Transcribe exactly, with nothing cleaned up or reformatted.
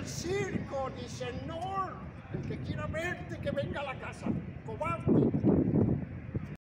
el circo, dice no. El que quiera verte, que venga a la casa. Cobarde.